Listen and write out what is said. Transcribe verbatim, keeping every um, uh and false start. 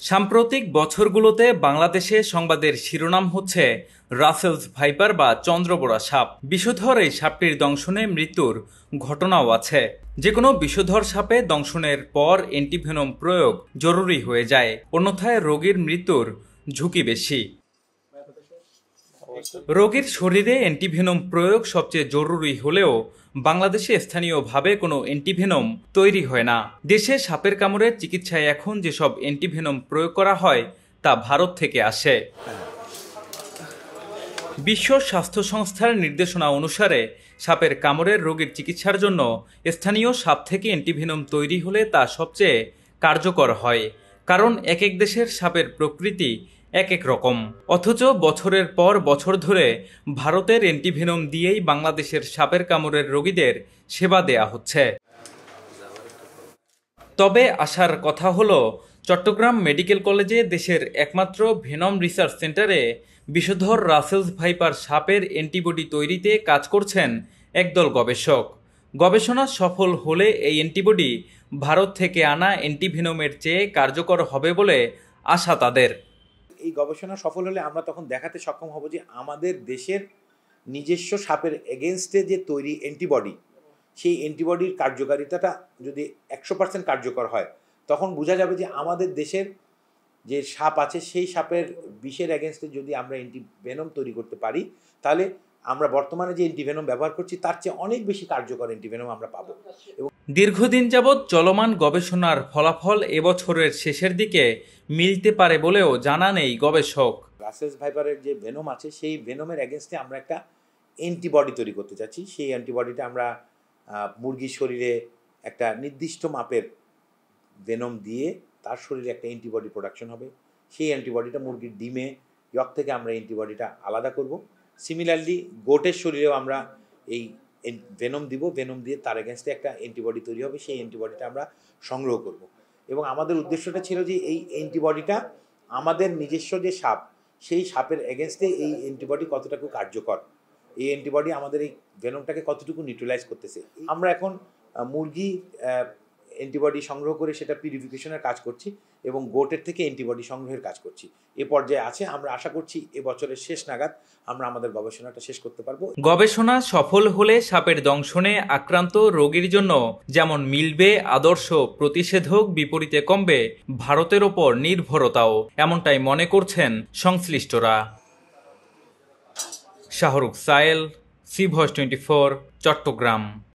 সাম্প্রতিক বছরগুলোতে বাংলাদেশে সংবাদের শিরোনাম হচ্ছে রাসেলস ভাইপার বা চন্দ্রবোরা সাপ। বিষধর এই সাপটির দংশনে মৃত্যুর ঘটনাও আছে। যে কোনো বিষধর সাপে দংশনের পর অ্যান্টিভেনম প্রয়োগ জরুরি হয়ে যায়, অন্যথায় রোগীর মৃত্যুর ঝুঁকি বেশি। রোগীর শরীরে অ্যান্টিভেনম প্রয়োগ সবচেয়ে জরুরি হলেও বাংলাদেশে স্থানীয়ভাবে কোনো অ্যান্টিভেনম তৈরি হয় না। দেশে সাপের কামড়ের চিকিৎসায় এখন যেসব অ্যান্টিভেনম প্রয়োগ করা হয় তা ভারত থেকে আসে। বিশ্ব স্বাস্থ্য সংস্থার নির্দেশনা অনুসারে সাপের কামড়ের রোগীর চিকিৎসার জন্য স্থানীয় সাপ থেকে অ্যান্টিভেনম তৈরি হলে তা সবচেয়ে কার্যকর হয়, কারণ এক এক দেশের সাপের প্রকৃতি এক এক রকম। অথচ বছরের পর বছর ধরে ভারতের অ্যান্টিভেনম দিয়েই বাংলাদেশের সাপের কামড়ের রোগীদের সেবা দেয়া হচ্ছে। তবে আসার কথা হলো, চট্টগ্রাম মেডিকেল কলেজে দেশের একমাত্র ভেনম রিসার্চ সেন্টারে বিষধর রাসেলস ভাইপার সাপের অ্যান্টিবডি তৈরিতে কাজ করছেন একদল গবেষক। গবেষণা সফল হলে এই অ্যান্টিবডি ভারত থেকে আনা অ্যান্টিভেনমের চেয়ে কার্যকর হবে বলে আশা তাদের। এই গবেষণা সফল হলে আমরা তখন দেখাতে সক্ষম হব যে আমাদের দেশের নিজস্ব সাপের এগেনস্টে যে তৈরি অ্যান্টিবডি, সেই অ্যান্টিবডির কার্যকারিতাটা যদি একশো পার্সেন্ট কার্যকর হয়, তখন বোঝা যাবে যে আমাদের দেশের যে সাপ আছে সেই সাপের বিষের এগেনস্টে যদি আমরা অ্যান্টিভেনম তৈরি করতে পারি, তাহলে আমরা বর্তমানে যে অ্যান্টিভেনম ব্যবহার করছি তার চেয়ে অনেক বেশি কার্যকর অ্যান্টিভেনম আমরা পাবো। এবং দীর্ঘদিন যাবৎ চলমান গবেষণার ফলাফল এবছরের শেষের দিকে মিলতে পারে বলেও জানান এই গবেষক। রাসেলস ভাইপারের যে ভেনম আছে সেই ভেনমের এগেনস্টে আমরা একটা অ্যান্টিবডি তৈরি করতে চাচ্ছি। সেই অ্যান্টিবডিটা আমরা মুরগির শরীরে একটা নির্দিষ্ট মাপের ভেনম দিয়ে তার শরীরে একটা অ্যান্টিবডি প্রোডাকশন হবে। সেই অ্যান্টিবডিটা মুরগির ডিমে ইয়ক থেকে আমরা অ্যান্টিবডিটা আলাদা করব। সিমিলারলি গোটের শরীরেও আমরা এই ভেনম দিব, ভেনম দিয়ে তার এগেনস্টে একটা অ্যান্টিবডি তৈরি হবে, সেই অ্যান্টিবডিটা আমরা সংগ্রহ করব। এবং আমাদের উদ্দেশ্যটা ছিল যে এই অ্যান্টিবডিটা আমাদের নিজস্ব যে সাপ, সেই সাপের এগেনস্টে এই অ্যান্টিবডি কতটুকু কার্যকর, এই অ্যান্টিবডি আমাদের এই ভেনমটাকে কতটুকু নিউট্রালাইজ করতেছে। আমরা এখন মুরগি অ্যান্টিবডি সংগ্রহ করে সেটা পিউরিফিকেশনের কাজ করছি এবং গোটের থেকে অ্যান্টিবডি সংগ্রহের কাজ করছি। এ পর্যায়ে আছে, আমরা আশা করছি এ বছরের শেষ নাগাদ আমরা আমাদের গবেষণাটা শেষ করতে পারবো। গবেষণা সফল হলে সাপের দংশনে আক্রান্ত রোগীর জন্য যেমন মিলবে আদর্শ প্রতিষেধক, বিপরীতে কমবে ভারতের ওপর নির্ভরতাও, এমনটাই মনে করছেন সংশ্লিষ্টরা। Shahrukh Sayel, C voice twenty four, Chittagong.